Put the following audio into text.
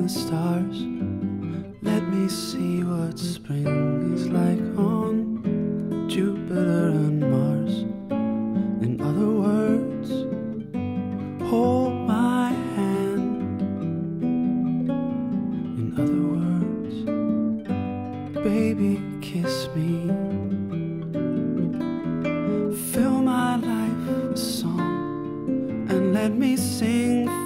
stars. Let me see what spring is like on Jupiter and Mars. In other words, hold my hand. In other words, baby, kiss me. Fill my life with song and let me sing